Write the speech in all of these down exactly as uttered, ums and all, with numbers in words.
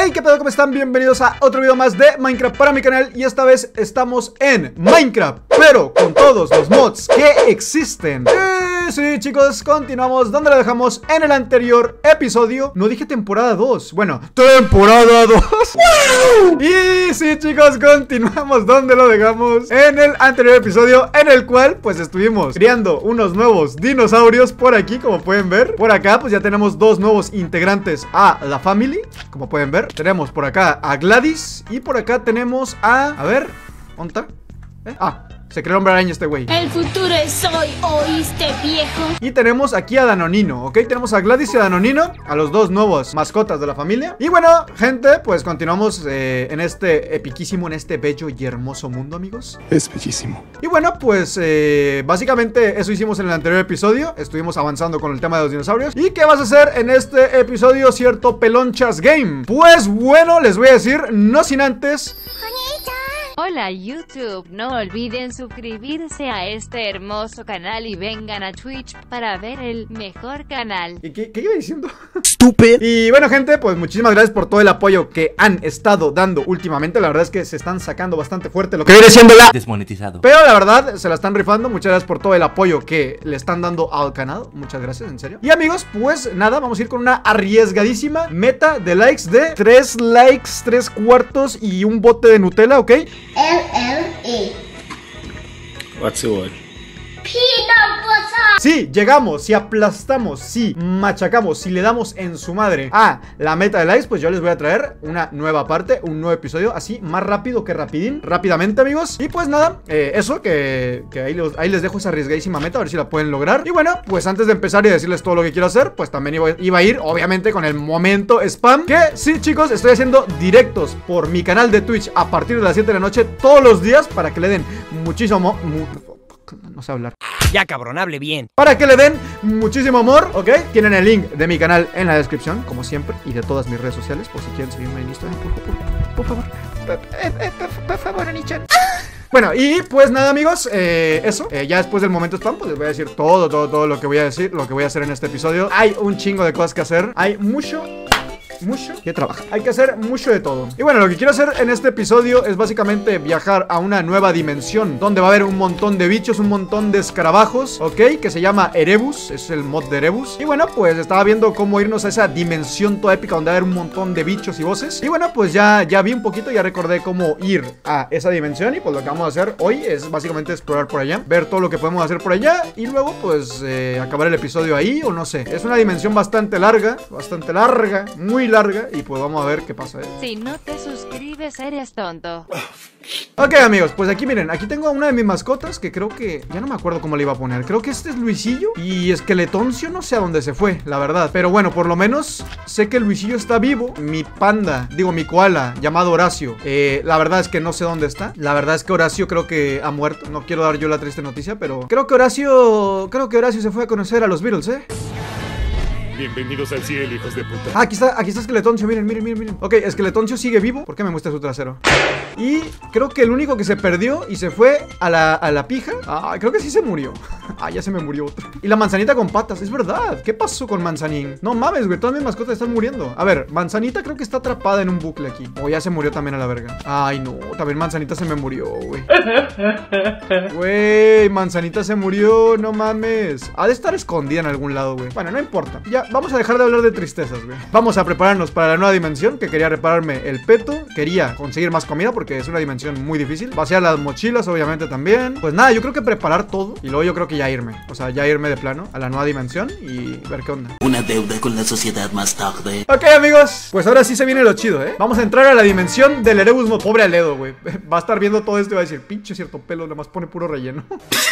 Hey, ¿qué pedo? ¿Cómo están? Bienvenidos a otro video más de Minecraft para mi canal. Y esta vez estamos en Minecraft, pero con todos los mods que existen. Sí, sí, chicos, continuamos donde lo dejamos en el anterior episodio. No dije temporada dos, bueno, temporada dos. Y sí, chicos, continuamos donde lo dejamos en el anterior episodio, en el cual pues estuvimos criando unos nuevos dinosaurios por aquí, como pueden ver. Por acá pues ya tenemos dos nuevos integrantes a la family, como pueden ver. Tenemos por acá a Gladys y por acá tenemos a... A ver, ¿dónde está? ¿Eh? Ah, se creó hombre araña este güey. El futuro es hoy, ¿oíste, viejo? Y tenemos aquí a Danonino, ¿ok? Tenemos a Gladys y a Danonino, a los dos nuevos mascotas de la familia. Y bueno, gente, pues continuamos eh, en este epiquísimo, en este bello y hermoso mundo, amigos. Es bellísimo. Y bueno, pues eh, básicamente eso hicimos en el anterior episodio. Estuvimos avanzando con el tema de los dinosaurios. ¿Y qué vas a hacer en este episodio, cierto Pelonchas Game? Pues bueno, les voy a decir, no sin antes... Hola YouTube, no olviden suscribirse a este hermoso canal y vengan a Twitch para ver el mejor canal. ¿Y qué, qué iba diciendo? Estúpido. Y bueno, gente, pues muchísimas gracias por todo el apoyo que han estado dando últimamente. La verdad es que se están sacando bastante fuerte lo que viene siendo la... desmonetizado. Pero la verdad, se la están rifando. Muchas gracias por todo el apoyo que le están dando al canal. Muchas gracias, en serio. Y amigos, pues nada, vamos a ir con una arriesgadísima meta de likes de tres likes, tres cuartos y un bote de Nutella, ¿ok? L L E What's it? Peanut butter. Si llegamos, si aplastamos, si machacamos, si le damos en su madre a la meta de likes, pues yo les voy a traer una nueva parte, un nuevo episodio, así más rápido que rapidín, rápidamente, amigos. Y pues nada, eh, eso, que, que ahí, los, ahí les dejo esa arriesgadísima meta, a ver si la pueden lograr. Y bueno, pues antes de empezar y decirles todo lo que quiero hacer, pues también iba, iba a ir, obviamente, con el momento spam. Que sí, chicos, estoy haciendo directos por mi canal de Twitch a partir de las siete de la noche todos los días, para que le den muchísimo... Mu no sé hablar. Ya, cabrón, hable bien. Para que le den muchísimo amor, ¿ok? Tienen el link de mi canal en la descripción, como siempre, y de todas mis redes sociales, por si quieren seguirme en Instagram, por, por, por favor. Por, por, por favor, Anichan. Bueno, y pues nada, amigos, eh, eso, eh, ya después del momento spam, pues les voy a decir todo, todo, todo lo que voy a decir, lo que voy a hacer en este episodio. Hay un chingo de cosas que hacer, hay mucho... mucho que trabajar. Hay que hacer mucho de todo. Y bueno, lo que quiero hacer en este episodio es básicamente viajar a una nueva dimensión, donde va a haber un montón de bichos, un montón de escarabajos, ¿ok? Que se llama Erebus, es el mod de Erebus. Y bueno, pues estaba viendo cómo irnos a esa dimensión toda épica, donde va a haber un montón de bichos y voces. Y bueno, pues ya, ya vi un poquito, ya recordé cómo ir a esa dimensión. Y pues lo que vamos a hacer hoy es básicamente explorar por allá, ver todo lo que podemos hacer por allá, y luego pues eh, acabar el episodio ahí, o no sé. Es una dimensión bastante larga, bastante larga, muy larga, y pues vamos a ver qué pasa, ¿eh? Si no te suscribes eres tonto. Ok, amigos, pues aquí miren, aquí tengo a una de mis mascotas, que creo que... ya no me acuerdo cómo le iba a poner. Creo que este es Luisillo, y Esqueletoncio no sé a dónde se fue, la verdad. Pero bueno, por lo menos sé que Luisillo está vivo. Mi panda, digo mi koala, llamado Horacio, eh, la verdad es que no sé dónde está. La verdad es que Horacio creo que ha muerto. No quiero dar yo la triste noticia, pero creo que Horacio... creo que Horacio se fue a conocer a los Beatles, ¿eh? Bienvenidos al cielo, hijos de puta. Ah, aquí está, aquí está Esqueletoncio, miren, miren, miren, miren. Ok, Esqueletoncio sigue vivo. ¿Por qué me muestra su trasero? Y creo que el único que se perdió y se fue a la, a la pija. Ah, creo que sí se murió. Ah, ya se me murió otro. Y la manzanita con patas, es verdad. ¿Qué pasó con Manzanín? No mames, güey, todas mis mascotas están muriendo. A ver, Manzanita creo que está atrapada en un bucle aquí. O ya se murió también a la verga. Ay, no, también Manzanita se me murió, güey. Güey, Manzanita se murió, no mames. Ha de estar escondida en algún lado, güey. Bueno, no importa. Ya, vamos a dejar de hablar de tristezas, güey. Vamos a prepararnos para la nueva dimensión, que quería repararme el peto. Quería conseguir más comida porque es una dimensión muy difícil. Vaciar las mochilas, obviamente, también. Pues nada, yo creo que preparar todo. Y luego yo creo que ya irme. O sea, ya irme de plano a la nueva dimensión y ver qué onda. Una deuda con la sociedad más tarde. Ok, amigos, pues ahora sí se viene lo chido, ¿eh? Vamos a entrar a la dimensión del Erebus mod. Pobre Aledo, güey. Va a estar viendo todo esto y va a decir, pinche cierto pelo, nada más pone puro relleno.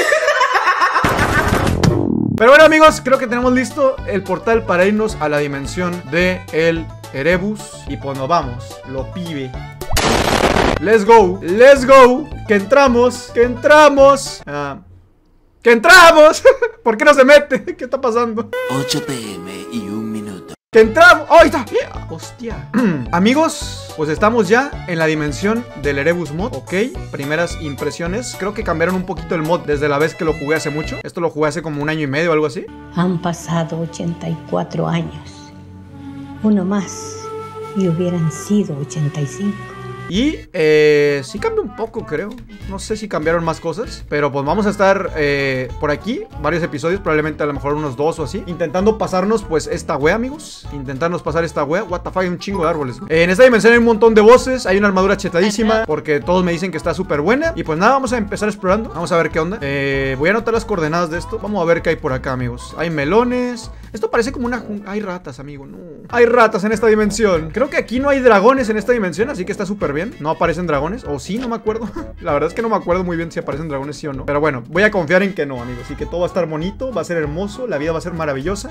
Pero bueno, amigos, creo que tenemos listo el portal para irnos a la dimensión de el Erebus. Y pues nos vamos, lo pibe. Let's go, let's go. Que entramos, que entramos. Ah, que entramos. ¿Por qué no se mete? ¿Qué está pasando? ocho pe eme y un minuto. Que entramos. ¡Oh, ahí está! ¡Hostia! Amigos, pues estamos ya en la dimensión del Erebus mod. Ok, primeras impresiones. Creo que cambiaron un poquito el mod desde la vez que lo jugué hace mucho. Esto lo jugué hace como un año y medio o algo así. Han pasado ochenta y cuatro años. Uno más y hubieran sido ochenta y cinco. Y eh, sí cambia un poco, creo. No sé si cambiaron más cosas, pero pues vamos a estar eh, por aquí varios episodios, probablemente a lo mejor unos dos o así, intentando pasarnos pues esta wea, amigos. Intentarnos pasar esta wea. What the fuck, hay un chingo de árboles. eh, En esta dimensión hay un montón de voces. Hay una armadura chetadísima, porque todos me dicen que está súper buena. Y pues nada, vamos a empezar explorando. Vamos a ver qué onda. eh, Voy a anotar las coordenadas de esto. Vamos a ver qué hay por acá, amigos. Hay melones. Esto parece como una... Hay ratas, amigo, no. Hay ratas en esta dimensión. Creo que aquí no hay dragones en esta dimensión, así que está súper bien. No aparecen dragones, o sí, no me acuerdo. La verdad es que no me acuerdo muy bien si aparecen dragones sí o no. Pero bueno, voy a confiar en que no, amigos. Y que todo va a estar bonito, va a ser hermoso, la vida va a ser maravillosa.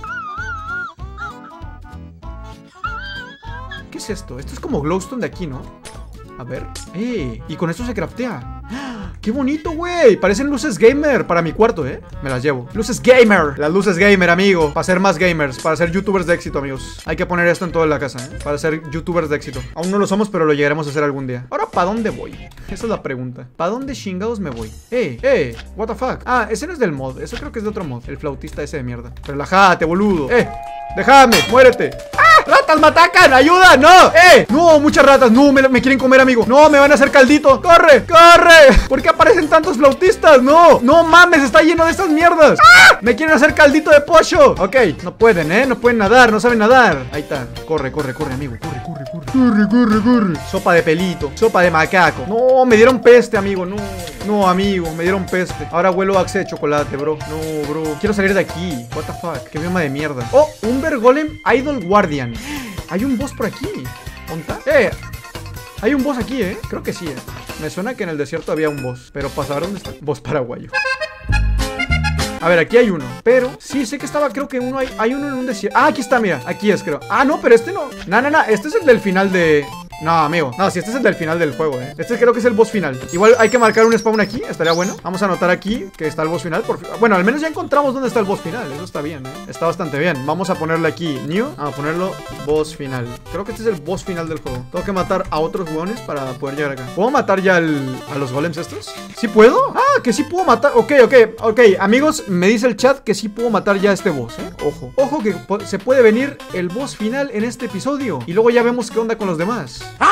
¿Qué es esto? Esto es como glowstone de aquí, ¿no? A ver. ¡Eh! Y con esto se craftea. ¡Qué bonito, güey! Parecen luces gamer para mi cuarto, ¿eh? Me las llevo. Luces gamer. Las luces gamer, amigo. Para ser más gamers. Para ser youtubers de éxito, amigos. Hay que poner esto en toda la casa, ¿eh? Para ser youtubers de éxito. Aún no lo somos, pero lo llegaremos a hacer algún día. Ahora, ¿para dónde voy? Esa es la pregunta. ¿Para dónde chingados me voy? ¡Eh! ¡Eh! ¿What the fuck? Ah, ese no es del mod. Eso creo que es de otro mod. El flautista ese de mierda. Relájate, boludo. ¡Eh! ¡Déjame! ¡Muérete! ¡Ah! ¡Ratas me atacan! ¡Ayuda! ¡No! ¡Eh! ¡No! Muchas ratas. ¡No! Me, me quieren comer, amigo. ¡No! ¡Me van a hacer caldito! ¡Corre! ¡Corre! ¿Por qué aparecen tantos flautistas? ¡No! ¡No mames! ¡Está lleno de estas mierdas! ¡Ah! ¡Me quieren hacer caldito de pollo! Ok. No pueden, ¿eh? No pueden nadar. No saben nadar. Ahí está. Corre, corre, corre, amigo. Corre, corre, corre. Corre, corre, corre. Sopa de pelito. Sopa de macaco. No, me dieron peste, amigo. No. No, amigo. Me dieron peste. Ahora huelo a axe de chocolate, bro. No, bro. Quiero salir de aquí. What the fuck. Qué bioma de mierda. Oh, Umber Golem Idol Guardian. Hay un boss por aquí. ¿Dónde está? Eh. Hay un boss aquí, ¿eh? Creo que sí, ¿eh? Me suena que en el desierto había un boss. Pero para saber dónde está. Boss paraguayo. A ver, aquí hay uno. Pero sí, sé que estaba, creo que uno hay. Hay uno en un desierto. Ah, aquí está, mira. Aquí es, creo. Ah, no, pero este no. No, no, no. Este es el del final de... No, amigo. No, si este es el del final del juego, eh. Este creo que es el boss final. Igual hay que marcar un spawn aquí. Estaría bueno. Vamos a anotar aquí que está el boss final. Por... Bueno, al menos ya encontramos dónde está el boss final. Eso está bien, eh. Está bastante bien. Vamos a ponerle aquí New. Vamos a ponerlo boss final. Creo que este es el boss final del juego. Tengo que matar a otros hueones para poder llegar acá. ¿Puedo matar ya el... a los golems estos? ¿Sí puedo? Ah, que sí puedo matar. Ok, ok, ok. Amigos, me dice el chat que sí puedo matar ya a este boss, eh. Ojo. Ojo que se puede venir el boss final en este episodio. Y luego ya vemos qué onda con los demás. ¡Ah!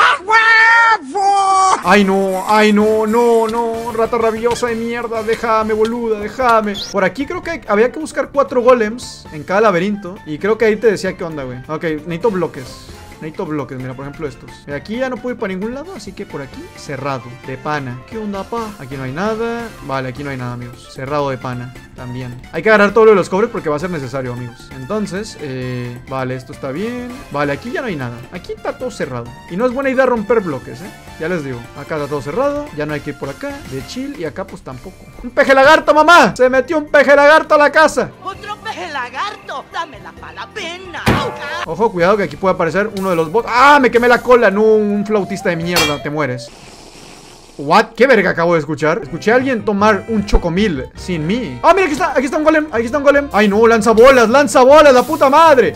Ay no, ay no, no, no. Rata rabiosa de mierda, déjame, boluda, déjame. Por aquí creo que había que buscar cuatro golems en cada laberinto. Y creo que ahí te decía qué onda, güey. Ok, necesito bloques. Necesito bloques, mira, por ejemplo estos. De aquí ya no puedo ir para ningún lado, así que por aquí, cerrado, de pana. ¿Qué onda, pa? Aquí no hay nada. Vale, aquí no hay nada, amigos. Cerrado de pana, también. Hay que agarrar todo lo de los cobres porque va a ser necesario, amigos. Entonces, eh, vale, esto está bien. Vale, aquí ya no hay nada. Aquí está todo cerrado. Y no es buena idea romper bloques, eh. Ya les digo, acá está todo cerrado. Ya no hay que ir por acá, de chill. Y acá pues tampoco. ¡Un peje lagarto, mamá! Se metió un peje lagarto a la casa. ¡Otro peje lagarto! ¡Dámela para la pena! Ojo, cuidado que aquí puede aparecer uno de los bots. ¡Ah! Me quemé la cola. No, un flautista de mierda. Te mueres. ¿What? ¿Qué verga acabo de escuchar? Escuché a alguien tomar un chocomil sin mí. ¡Ah, mira! Aquí está, aquí está un golem. Aquí está un golem. ¡Ay, no! ¡Lanza bolas! ¡Lanza bolas! ¡La puta madre!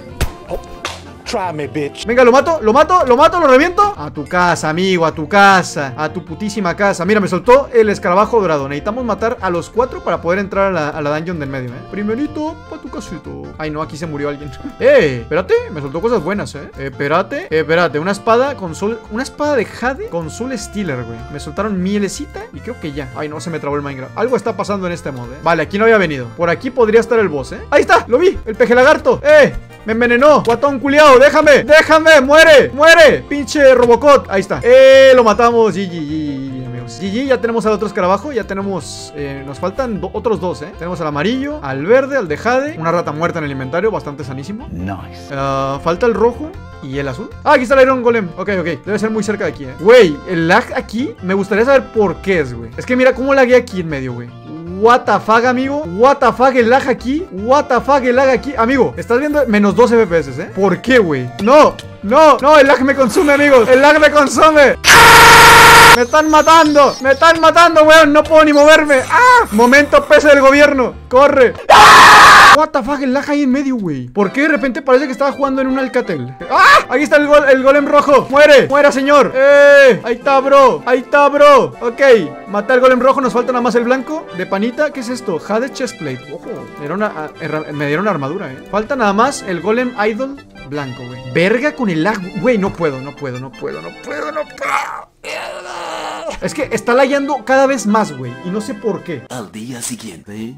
Try me, bitch. Venga, lo mato, lo mato, lo mato, lo reviento. A tu casa, amigo, a tu casa. A tu putísima casa. Mira, me soltó el escarabajo dorado. Necesitamos matar a los cuatro para poder entrar a la, a la dungeon del medio, eh. Primerito, pa' tu casito. Ay, no, aquí se murió alguien. Eh, espérate, me soltó cosas buenas, eh. eh espérate, eh, espérate. Una espada con sol. Una espada de jade con soul stealer, güey. Me soltaron mielecita y creo que ya. Ay, no, se me trabó el Minecraft. Algo está pasando en este mod, eh. Vale, aquí no había venido. Por aquí podría estar el boss, eh. Ahí está, lo vi, el peje lagarto. Eh. Me envenenó, guatón culiao, déjame, déjame, muere, muere, pinche Robocop, ahí está. Eh, lo matamos, G G, G G, amigos. G G, ya tenemos al otro escarabajo, ya tenemos, eh, nos faltan do otros dos, eh. Tenemos al amarillo, al verde, al de jade, una rata muerta en el inventario, bastante sanísimo. Nice. Uh, falta el rojo y el azul. Ah, aquí está el Iron Golem. Ok, ok, debe ser muy cerca de aquí, eh. Güey, el lag aquí, me gustaría saber por qué es, güey. Es que mira cómo lagué aquí en medio, güey. What the fuck, amigo. What the fuck, el lag aquí. What the fuck, el lag aquí. Amigo, estás viendo menos dos F P S, ¿eh? ¿Por qué, güey? No, no, no, el lag me consume, amigos. El lag me consume. Me están matando. Me están matando, weón. No puedo ni moverme. ¡Ah! Momento P C del gobierno. Corre. ¡Ah! What the fuck, el lag ahí en medio, güey. ¿Por qué de repente parece que estaba jugando en un Alcatel? ¡Ah! Aquí está el, gol el golem rojo. Muere, muera, señor. ¡Eh! Ahí está, bro. Ahí está, bro. Ok, maté al golem rojo. Nos falta nada más el blanco. De panita, ¿qué es esto? Jade chestplate. Ojo, era una, me dieron una armadura, eh. Falta nada más el golem idol Blanco, güey. Verga con el lag. Güey, no puedo, no puedo, no puedo, no puedo, no puedo. Es que está lagueando cada vez más, güey. Y no sé por qué. Al día siguiente.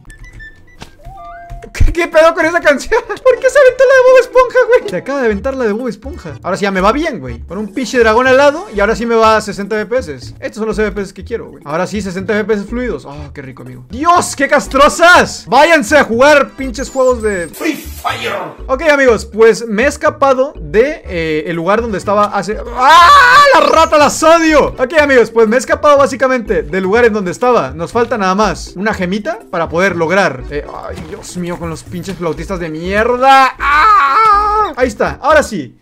¿Qué, ¿Qué pedo con esa canción? ¿Por qué se aventó la de Bob Esponja, güey? Se acaba de aventar la de Bob Esponja. Ahora sí ya me va bien, güey. Con un pinche dragón al lado. Y ahora sí me va a sesenta F P S. Estos son los F P S que quiero, güey. Ahora sí, sesenta F P S fluidos. Oh, qué rico, amigo. ¡Dios, qué castrosas! Váyanse a jugar pinches juegos de Free Fire. Ok, amigos, pues me he escapado de eh, el lugar donde estaba hace... ¡Ah! ¡La rata, las odio! Ok, amigos, pues me he escapado básicamente del lugar en donde estaba. Nos falta nada más una gemita para poder lograr eh, ay, Dios mío, con los pinches flautistas de mierda. ¡Ah! Ahí está, ahora sí.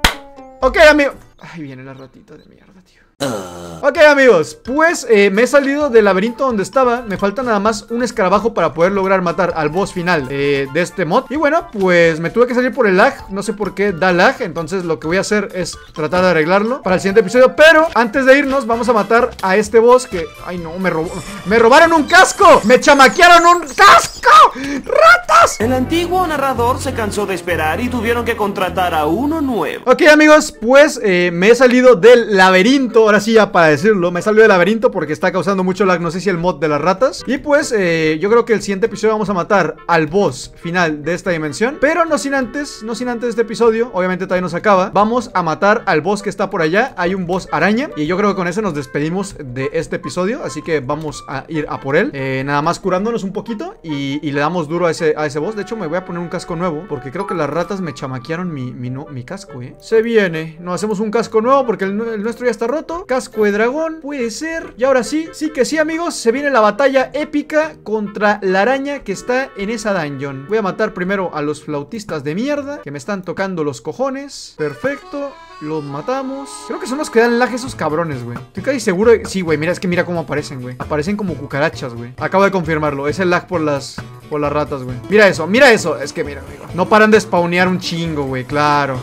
Ok, amigos. Ay, viene la ratita de mierda, tío. Uh. Ok, amigos, pues eh, me he salido del laberinto donde estaba. Me falta nada más un escarabajo para poder lograr matar al boss final eh, de este mod. Y bueno, pues me tuve que salir por el lag. No sé por qué da lag. Entonces lo que voy a hacer es tratar de arreglarlo para el siguiente episodio. Pero antes de irnos vamos a matar a este boss que... Ay, no, me robó... ¡Me robaron un casco! ¡Me chamaquearon un casco! ¡Ratas! El antiguo narrador se cansó de esperar y tuvieron que contratar a uno nuevo. Ok, amigos, pues eh, me he salido del laberinto. Ahora sí, ya para decirlo, me salió del laberinto porque está causando mucho lag. No sé si el mod de las ratas. Y pues eh, yo creo que el siguiente episodio vamos a matar al boss final de esta dimensión. Pero no sin antes, no sin antes este episodio, obviamente todavía no se acaba. Vamos a matar al boss que está por allá. Hay un boss araña y yo creo que con eso nos despedimos de este episodio. Así que vamos a ir a por él, eh, nada más curándonos un poquito y, y le damos duro a ese, a ese boss. De hecho me voy a poner un casco nuevo porque creo que las ratas me chamaquearon mi, mi, no, mi casco, eh. Se viene, nos hacemos un casco nuevo porque el, el nuestro ya está roto. Casco de dragón, puede ser. Y ahora sí, sí que sí, amigos, se viene la batalla épica contra la araña que está en esa dungeon. Voy a matar primero a los flautistas de mierda que me están tocando los cojones. Perfecto. Los matamos. Creo que son los que dan lag esos cabrones, güey. Estoy casi seguro de... Sí, güey, mira, es que mira cómo aparecen, güey. Aparecen como cucarachas, güey. Acabo de confirmarlo. Es el lag por las... Por las ratas, güey. Mira eso, mira eso. Es que mira, amigo. No paran de spawnear un chingo, güey. Claro.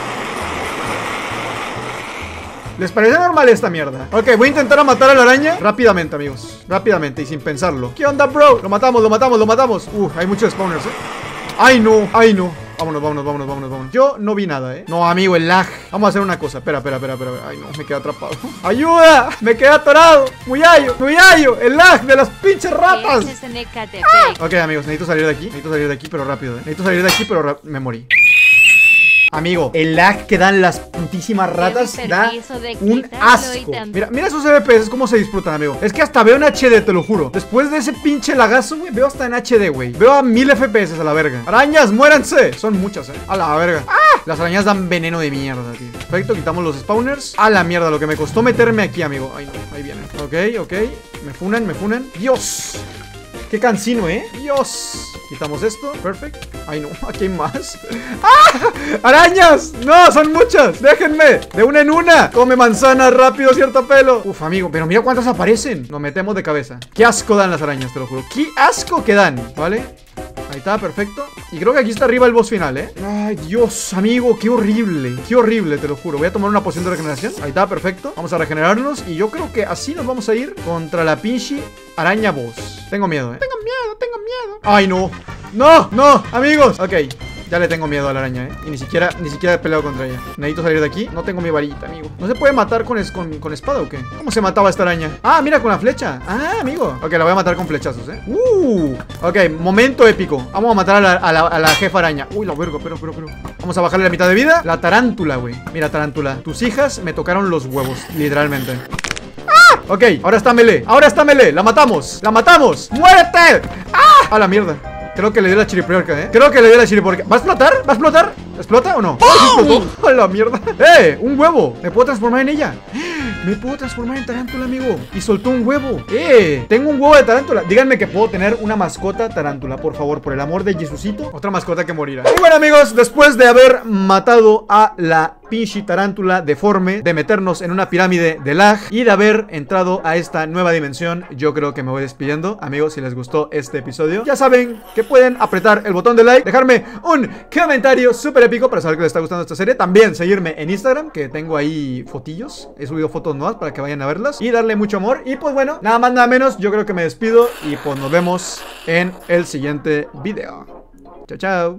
¿Les parece normal esta mierda? Ok, voy a intentar a matar a la araña rápidamente, amigos. Rápidamente y sin pensarlo. ¿Qué onda, bro? Lo matamos, lo matamos, lo matamos. Uh, hay muchos spawners, eh. Ay, no, ay, no. Vámonos, vámonos, vámonos, vámonos, vámonos. Yo no vi nada, eh. No, amigo, el lag. Vamos a hacer una cosa. Espera, espera, espera, espera. Ay, no, me quedé atrapado. ¡Ayuda! Me quedé atorado. Muy ayo, muy ayo. El lag de las pinches ratas. Ah. Ok, amigos, necesito salir de aquí. Necesito salir de aquí, pero rápido, eh. Necesito salir de aquí, pero me morí. Amigo, el lag que dan las putísimas ratas da un asco. Mira, mira esos F P S, cómo se disfrutan, amigo. Es que hasta veo en H D, te lo juro. Después de ese pinche lagazo, güey, veo hasta en H D, güey. Veo a mil F P S a la verga. Arañas, muéranse. Son muchas, eh. A la verga. ¡Ah! Las arañas dan veneno de mierda, tío. Perfecto, quitamos los spawners. A la mierda, lo que me costó meterme aquí, amigo. Ay, no, ahí vienen. Ok, ok. Me funan, me funan. Dios. Qué cansino, ¿eh? Dios. Quitamos esto. Perfecto. Ay, no. Aquí hay más. ¡Ah! ¡Arañas! No, son muchas. Déjenme. De una en una. Come manzana rápido, cierto pelo. Uf, amigo. Pero mira cuántas aparecen. Nos metemos de cabeza. Qué asco dan las arañas, te lo juro. Qué asco que dan. ¿Vale? Ahí está, perfecto. Y creo que aquí está arriba el boss final, ¿eh? Ay, Dios, amigo, qué horrible. Qué horrible, te lo juro. Voy a tomar una poción de regeneración. Ahí está, perfecto. Vamos a regenerarnos. Y yo creo que así nos vamos a ir contra la pinche araña boss. Tengo miedo, ¿eh? Tengo miedo, tengo miedo. Ay, no. No, no, amigos. Ok. Ya le tengo miedo a la araña, ¿eh? Y ni siquiera, ni siquiera he peleado contra ella. Necesito salir de aquí. No tengo mi varita, amigo. ¿No se puede matar con, es, con, con espada o qué? ¿Cómo se mataba esta araña? Ah, mira, con la flecha. Ah, amigo. Ok, la voy a matar con flechazos, ¿eh? Uh. Ok, momento épico. Vamos a matar a la, a la, a la jefa araña. Uy, la verga, pero, pero, pero. Vamos a bajarle la mitad de vida. La tarántula, güey. Mira, tarántula. Tus hijas me tocaron los huevos, literalmente. ¡Ah! Ok, ahora está melee. Ahora está melee. La matamos. La matamos. ¡Muérete! ¡Ah! A la mierda. Creo que le dio la chiripiorca, ¿eh? Creo que le dio la chiripiorca. ¿Va a explotar? ¿Va a explotar? ¿Explota o no? ¡Oh! ¿Explotó? ¡A la mierda! ¡Eh! ¡Un huevo! ¿Me puedo transformar en ella? Me puedo transformar en tarántula, amigo. Y soltó un huevo. ¡Eh! Tengo un huevo de tarántula. Díganme que puedo tener una mascota tarántula, por favor, por el amor de Jesucito. Otra mascota que morirá. Y bueno, amigos, después de haber matado a la pinche tarántula deforme, de meternos en una pirámide de lag y de haber entrado a esta nueva dimensión, yo creo que me voy despidiendo. Amigos, si les gustó este episodio, ya saben que pueden apretar el botón de like, dejarme un comentario súper épico para saber que les está gustando esta serie. También seguirme en Instagram, que tengo ahí fotillos. He subido fotos nuevas para que vayan a verlas y darle mucho amor. Y pues bueno, nada más nada menos, yo creo que me despido y pues nos vemos en el siguiente video. Chao, chao.